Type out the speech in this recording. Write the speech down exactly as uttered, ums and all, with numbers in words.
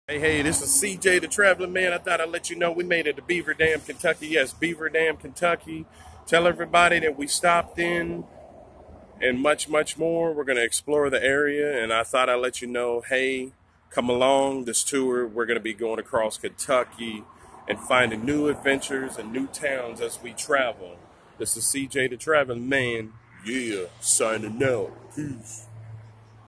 Hey, hey, this is C J the Traveling Man. I thought I'd let you know we made it to Beaver Dam, Kentucky. Yes, Beaver Dam, Kentucky. Tell everybody that we stopped in and much, much more. We're going to explore the area, and I thought I'd let you know, hey, come along this tour. We're going to be going across Kentucky and finding new adventures and new towns as we travel. This is C J the Traveling Man. Yeah, signing out. Peace.